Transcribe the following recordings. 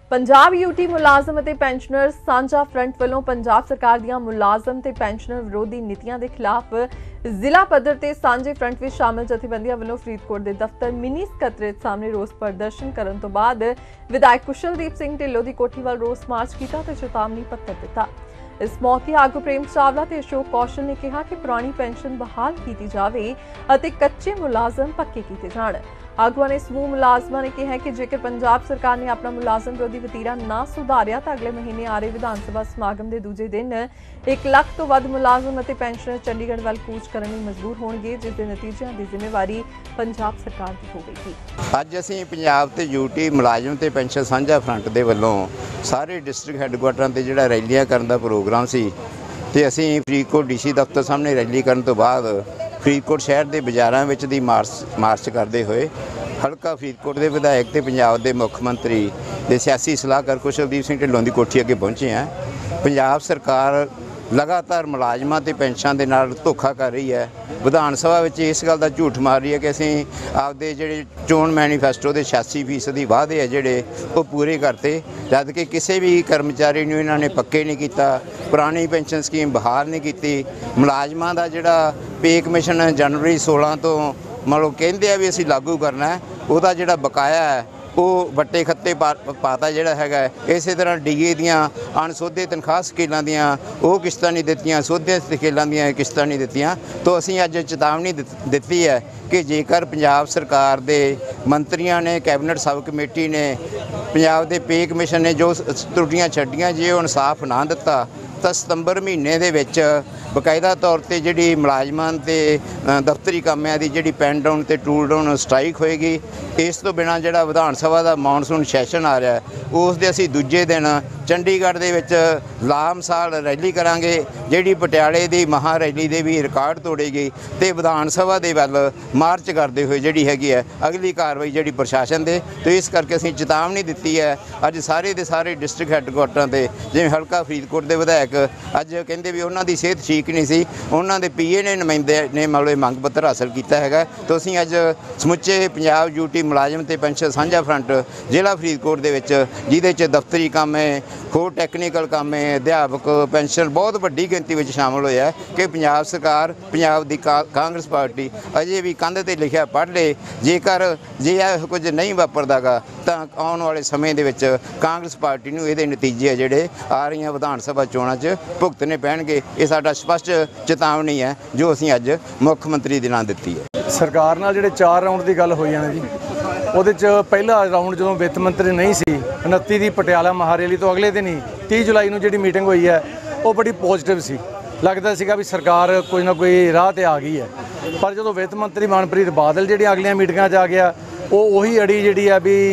Punjab UT मुलाजम ते pensioner सांझा front वालों पंजाब सरकार दीआं मुलाजम ते पेंशनर विरोधी नीतियां दे खिलाफ जिला पद्धर ते सांझे फ्रंट विच शामिल जथेबंदियां वालों फरीदकोट दे दफ्तर मिनी सकत्रेत सामने रोस प्रदर्शन करन तो बाद विधायक कुशलदीप सिंह ढिल्लों दी कोठी वाल रोस मार्च कीता ते चेतावनी पत्र दिता। इस मौके आगू प्रेम चावला ते अशोक कौशल ने कहा कि पुरानी पेंशन बहाल की जाए अते कच्चे मुलाजम पक्के किए जाण। आगुआ ने समूह मुलाजमान ने कहा कि जेकर पंजाब सरकार ने अपना मुलाजम विरोधी वतीरा ना सुधारिया तो अगले महीने आ रहे विधान सभा समागम के दूजे दिन 1 लाख तो वध मुलाजम और पेंशनर चंडीगढ़ वाल कूच करने में मजबूर होंगे, जिसके नतीजों की जिम्मेवारी पंजाब सरकार की होगी। अज असीं पंजाब ते यूटी मुलाजम ते पेंशन सांझा फ्रंट दे वल्लों सारे डिस्ट्रिक्ट हैडकुआटरां ते जिहड़ा रैलियां करन दा प्रोग्राम सी ते असीं फरीदकोट डीसी दफ्तर सामने रैली करन तो बाद फरीदकोट शहर के बाज़ारां विच दी मार्च करते हुए हल्का फरीदकोट के विधायक ते पंजाब के मुख्य मंत्री ते सियासी सलाहकार कुशलदीप सिंह ढिल्लों की कोठी अगे पहुँचे हैं। पंजाब सरकार लगातार मुलाजमां ते पेंशनां दे नाल धोखा कर रही है। विधान सभा में इस गल का झूठ मार रही है कि असीं आपदे जिहड़े चोण मैनीफेस्टो के 86% वादे है जिहड़े वो पूरे करते, जद कि किसी भी कर्मचारी नूं इन्हां ने पक्के नहीं किया। पुरानी पेंशन स्कीम बहाल नहीं की। मुलाजमां दा जिहड़ा पे कमीशन जनवरी 16 तो मतलब कहते हैं भी असीं लागू करना है, उसका जिहड़ा बकाया है वो वट्टे खत्ते पाता जिहड़ा हैगा। इस तरह डीए दियां अणसोधे तनख्वाह स्केलों दियां वो किश्तां नहीं दित्तियां, सोधे स्केलों दियां किश्तां नहीं दित्तियां। तो असीं अज चेतावनी दित्ती है कि जेकर पंजाब सरकार दे मंत्रियों ने कैबिनेट सब कमेटी ने पंजाब दे पे कमीशन ने जो त्रुटियां छड्डियां जे इंसाफ ना दिता तो सितंबर महीने दे विच बकायदा तौर पर जी मुलाजमान ते दफ्तरी कामिਆਂ की जी पेन डाउन ते टूल डाउन स्ट्राइक होएगी। इस तो बिना जो विधान सभा का मॉनसून सैशन आ रहा है उस दे असीं दूजे दिन चंडीगढ़ दे विच लामसाल रैली करांगे, जिहड़ी पटियाले की महा रैली दे भी रिकॉर्ड तोड़ेगी ते विधान सभा दे वल मार्च करते हुए जिहड़ी हैगी है अगली कार्रवाई जिहड़ी प्रशासन दे। तो इस करके असीं चेतावनी दित्ती है अज सारे दे सारे डिस्ट्रिक्ट हैडकुआटरां ते जिवें हल्का फरीदकोट के विधायक अज कहिंदे भी उन्हां दी सेहत ठीक नहीं सी, उन्हां दे पीए ने नुमाइंदे ने मतलब मंग पत्र हासिल किया है। तो असीं अज समुचे पंजाब यूटी मुलाजम ते पेंशन सांझा फ्रंट जिला फरीदकोट दे विच जिहदे च दफ्तरी काम है, होर टैक्नीकल काम है, अध्यापक पेंशन बहुत वड्डी गिनती में शामिल होया है कि पंजाब सरकार पंजाब की कांग्रेस पार्टी अजे भी कंध ते लिखिया पढ़ ले। जेकर जे कुछ नहीं वापरदा गा तां आउण वाले समय दे विच कांग्रेस पार्टी नूं इहदे नतीजे जिहड़े आ रहीआं विधान सभा चोणां 'च भुगतने पैणगे। ये साडा स्पष्ट चेतावनी है जो असीं अज मुख्य मंत्री दे नाल दित्ती है। सरकार नाल जिहड़े 4 राउंड की गल होई है जी, ਉਹਦੇ 'ਚ ਪਹਿਲਾ ਰਾਊਂਡ ਜਦੋਂ ਵਿੱਤ ਮੰਤਰੀ ਨਹੀਂ ਸੀ 29 ਦੀ ਪਟਿਆਲਾ ਮਹਾਰੈਲੀ ਤੋਂ ਅਗਲੇ ਦਿਨ ਹੀ 30 ਜੁਲਾਈ ਨੂੰ ਜਿਹੜੀ ਮੀਟਿੰਗ ਹੋਈ ਹੈ ਉਹ ਬੜੀ ਪੋਜ਼ਿਟਿਵ ਸੀ। ਲੱਗਦਾ ਸੀਗਾ ਵੀ ਸਰਕਾਰ ਕੋਈ ਨਾ ਕੋਈ ਰਾਹ ਤੇ ਆ ਗਈ ਹੈ। ਪਰ ਜਦੋਂ ਵਿੱਤ ਮੰਤਰੀ ਮਨਪ੍ਰੀਤ ਬਾਦਲ ਜਿਹੜੀਆਂ ਅਗਲੀਆਂ ਮੀਟਿੰਗਾਂ 'ਚ ਆ ਗਿਆ ਉਹ ਉਹੀ ਅੜੀ ਜਿਹੜੀ ਆ ਵੀ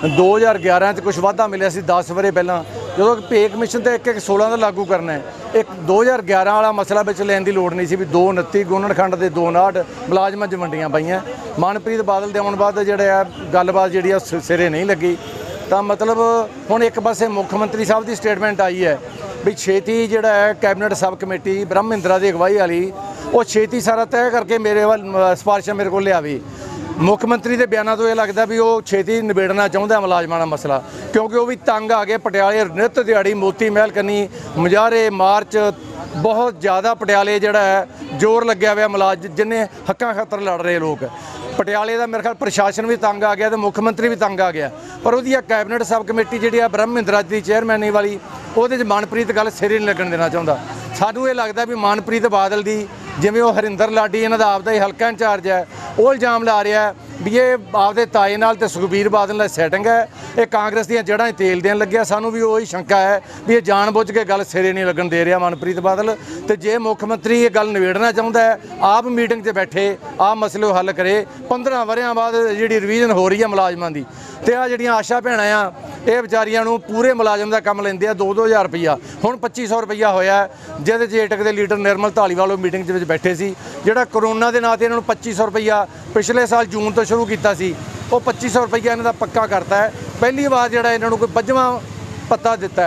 2011 'ਚ ਕੁਝ ਵਾਧਾ ਮਿਲਿਆ ਸੀ 10 ਵਰੇ ਪਹਿਲਾਂ, ਜਦੋਂ ਪੇ ਕਮਿਸ਼ਨ ਤੇ 1/16 ਦਾ ਲਾਗੂ ਕਰਨਾ ਹੈ। एक 2011 वाला मसला विच लैण दी लोड़ नहीं सी भी 229 गुणन खंड के 259 मुलाजमां 'च वंडियां पाईयां। मनप्रीत बादल दे आउण बाद जिहड़ा गलबात जिहड़ी सिरे नहीं लगी। तो मतलब हुण एक पासे मुख्य मंत्री साहब की स्टेटमेंट आई है भी छेती जिहड़ा है कैबिनेट सब कमेटी ब्रह्म इंदिरा की अगवाई वाली वो छेती सारा तय करके मेरे वाल सिफारिशां मेरे को लियावी। मुख्य मंत्री के बयानों तो यह लगता भी वो छेती निबेड़ना चाहता मुलाजमान का मसला, क्योंकि वो भी तंग आ गए। पटियाले नित दिहाड़ी मोती महल कन्नी मुजाहरे मार्च बहुत ज़्यादा पटियाले जिहड़ा है जोर लग्या हुआ मुलाजम जिन्हें हक्कां खातर लड़ रहे लोग। पटियाले का मेरे ख्याल प्रशासन भी तंग आ गया तो मुख्य मंत्री भी तंग आ गया। पर वो कैबिनेट सब कमेटी जी ब्रह्म इंदिरा की चेयरमैनी वाली वो मनप्रीत गल सिरे नहीं लगन देना चाहता। सानू ये लगता भी मनप्रीत बादल की जिमें वो हरिंदर लाडी इन्हां दा आपदा ही हल्का इंचार्ज है वो इल्जाम ला रहा है भी ये आपदे ताए नाल ते सुखबीर बादल नाल सैटिंग है, ये कांग्रेस दी जड़ां तेल देन लग्या। सानू भी वही शंका है भी ये जानबुझ के गल सिरे नहीं लगन दे रहा मनप्रीत बादल। तो जे मुख्य मंत्री ये गल निबेड़ना चाहता है आप मीटिंग 'च बैठे आप मसले हल करे। 15 वरियां बाद जिहड़ी रिवीजन हो रही है मुलाजमान की तो आ जिहड़ियां आशा भैणां आ ये बेचारियां नूं पूरे मुलाजम का काम लैंदे आ 2-2 हज़ार रुपया, हुण 2500 रुपया होया जिहदे 'च एटक के लीडर निर्मल धालीवाल मीटिंग विच बैठे सी। जिहड़ा करोना के नाते इन्हां नूं 2500 रुपया पिछले साल जून तो शुरू किया सी वो 2500 रुपया इन्हां दा पक्का करता है। पहली बार जिहड़ा इन्हां नूं कोई 5वां पत्ता दिता है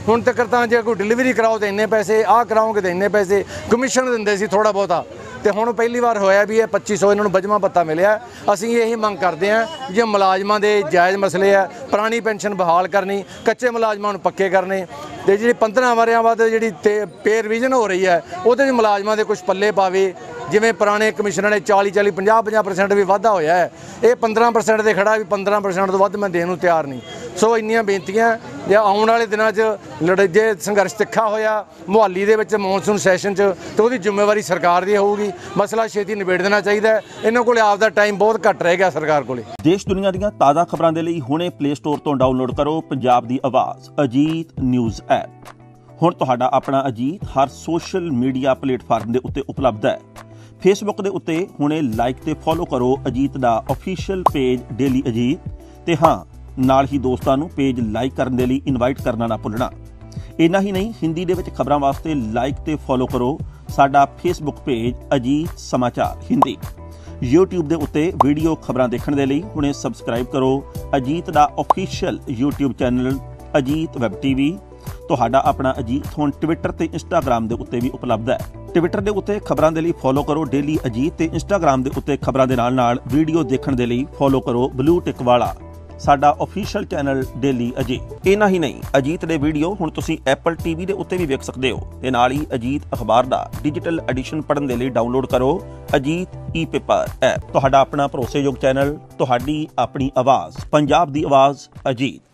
ਹੁਣ तक ਤਾਂ ਜੇ ਕੋਈ ਡਿਲੀਵਰੀ ਕਰਾਓ ਤਾਂ ਇੰਨੇ ਪੈਸੇ, ਆਹ ਕਰਾਓਗੇ ਤਾਂ ਇੰਨੇ ਪੈਸੇ, ਕਮਿਸ਼ਨ ਦਿੰਦੇ ਸੀ ਥੋੜਾ ਬਹੁਤਾ। ਤੇ ਹੁਣ ਪਹਿਲੀ ਵਾਰ ਹੋਇਆ ਵੀ ਇਹ 2500 ਇਹਨਾਂ ਨੂੰ ਬਜਮਾ ਭੱਤਾ ਮਿਲਿਆ। ਅਸੀਂ ਇਹੀ ਮੰਗ ਕਰਦੇ ਹਾਂ ਜੇ ਮੁਲਾਜ਼ਮਾਂ ਦੇ ਜਾਇਜ਼ ਮਸਲੇ ਆ, ਪੁਰਾਣੀ ਪੈਨਸ਼ਨ ਬਹਾਲ ਕਰਨੀ, ਕੱਚੇ ਮੁਲਾਜ਼ਮਾਂ ਨੂੰ ਪੱਕੇ ਕਰਨੇ, ਤੇ ਜਿਹੜੀ 15 ਵਰਿਆਂ ਬਾਅਦ ਜਿਹੜੀ ਪੇ ਰਿਵੀਜ਼ਨ ਹੋ ਰਹੀ ਹੈ ਉਹਦੇ 'ਚ ਮੁਲਾਜ਼ਮਾਂ ਦੇ ਕੁਝ ਪੱਲੇ ਪਾਵੇ। ਜਿਵੇਂ ਪੁਰਾਣੇ ਕਮਿਸ਼ਨਰਾਂ ਨੇ 40-40 50-50% ਵੀ ਵਾਧਾ ਹੋਇਆ ਹੈ, ਇਹ 15% ਤੇ ਖੜਾ ਵੀ 15% ਤੋਂ ਵੱਧ ਮੈਂ ਦੇਣ ਨੂੰ ਤਿਆਰ ਨਹੀਂ। ਸੋ ਇੰਨੀਆਂ ਬੇਨਤੀਆਂ, ਜੇ ਆਉਣ ਵਾਲੇ ਦਿਨਾਂ 'ਚ ਜੇ ਸੰਘਰਸ਼ ਤਿੱਖਾ ਹੋਇਆ ਮੁਹਾਲੀ ਦੇ ਵਿੱਚ ਮੌਨਸੂਨ ਸੈਸ਼ਨ 'ਚ, ਤਾਂ ਉਹਦੀ ਜ਼ਿੰਮੇਵਾਰੀ ਸਰਕਾਰ ਦੀ ਹੋਊਗੀ। ਮਸਲਾ ਛੇਤੀ ਨਿਬੇੜ ਦੇਣਾ ਚਾਹੀਦਾ ਹੈ। ਇਹਨਾਂ ਕੋਲ ਆਪ ਦਾ ਟਾਈਮ ਬਹੁਤ ਘੱਟ ਰਹਿ ਗਿਆ ਸਰਕਾਰ ਕੋਲੇ। ਦੇਸ਼ ਦੁਨੀਆ ਦੀਆਂ ਤਾਜ਼ਾ ਖਬਰਾਂ ਦੇ ਲਈ ਹੁਣੇ ਪਲੇ ਸਟੋਰ ਤੋਂ ਡਾਊਨਲੋਡ ਕਰੋ ਪੰਜਾਬ ਦੀ ਆਵਾਜ਼ ਅਜੀਤ ਨਿਊਜ਼ ਐਪ। ਹੁਣ ਤੁਹਾਡਾ ਆਪਣਾ ਅਜੀਤ ਹਰ ਸੋਸ਼ਲ ਮੀਡੀਆ ਪਲੇਟਫਾਰਮ ਦੇ ਉੱਤੇ ਉਪਲਬਧ ਹੈ। ਫੇਸਬੁੱਕ ਦੇ ਉੱਤੇ ਹੁਣੇ ਲਾਈਕ ਤੇ ਫੋਲੋ ਕਰੋ ਅਜੀਤ ਦਾ ਅਫੀਸ਼ੀਅਲ ਪੇਜ ਡੇਲੀ ਅਜੀਤ, ਤੇ ਹਾਂ ਨਾਲ ਹੀ ਦੋਸਤਾਂ ਨੂੰ ਪੇਜ ਲਾਈਕ ਕਰਨ ਦੇ ਲਈ ਇਨਵਾਈਟ ਕਰਨਾ ਨਾ ਭੁੱਲਣਾ। ਇੰਨਾ ਹੀ ਨਹੀਂ, ਹਿੰਦੀ ਦੇ ਵਿੱਚ ਖਬਰਾਂ ਵਾਸਤੇ ਲਾਈਕ ਤੇ ਫੋਲੋ ਕਰੋ ਸਾਡਾ ਫੇਸਬੁੱਕ ਪੇਜ ਅਜੀਤ ਸਮਾਚਾਰ ਹਿੰਦੀ। YouTube ਦੇ ਉੱਤੇ ਵੀਡੀਓ ਖਬਰਾਂ ਦੇਖਣ ਦੇ ਲਈ ਹੁਣੇ ਸਬਸਕ੍ਰਾਈਬ ਕਰੋ ਅਜੀਤ ਦਾ official YouTube channel Ajit web TV. ਤੁਹਾਡਾ ਆਪਣਾ ਅਜੀਤ ਹੁਣ ਟਵਿੱਟਰ ਤੇ ਇੰਸਟਾਗ੍ਰਾਮ ਦੇ ਉੱਤੇ ਵੀ ਉਪਲਬਧ ਹੈ। ਟਵਿੱਟਰ ਦੇ ਉੱਤੇ ਖਬਰਾਂ ਦੇ ਲਈ ਫੋਲੋ ਕਰੋ ਡੇਲੀ ਅਜੀਤ, ਤੇ ਇੰਸਟਾਗ੍ਰਾਮ ਦੇ ਉੱਤੇ ਖਬਰਾਂ ਦੇ ਨਾਲ ਵੀਡੀਓ ਦੇਖਣ ਦੇ ਲਈ ਫੋਲੋ ਕਰੋ ਬਲੂ ਟਿਕ ਵਾਲਾ ਸਾਡਾ ਅਫੀਸ਼ੀਅਲ ਚੈਨਲ ਡੇਲੀ ਅਜੀਤ। ਇੰਨਾ ਹੀ ਨਹੀਂ, ਅਜੀਤ ਦੇ ਵੀਡੀਓ ਹੁਣ ਤੁਸੀਂ ਐਪਲ ਟੀਵੀ ਦੇ ਉੱਤੇ ਵੀ ਵੇਖ ਸਕਦੇ ਹੋ, ਤੇ ਨਾਲ ਹੀ ਅਜੀਤ ਅਖਬਾਰ ਦਾ ਡਿਜੀਟਲ ਐਡੀਸ਼ਨ ਪੜ੍ਹਨ ਦੇ ਲਈ ਡਾਊਨਲੋਡ ਕਰੋ ਅਜੀਤ ਈ-ਪੇਪਰ ਐਪ। ਤੁਹਾਡਾ ਆਪਣਾ ਭਰੋਸੇਯੋਗ ਚੈਨਲ, ਤੁਹਾਡੀ ਆਪਣੀ ਆਵਾਜ਼, ਪੰਜਾਬ ਦੀ ਆਵਾਜ਼ ਅਜੀਤ।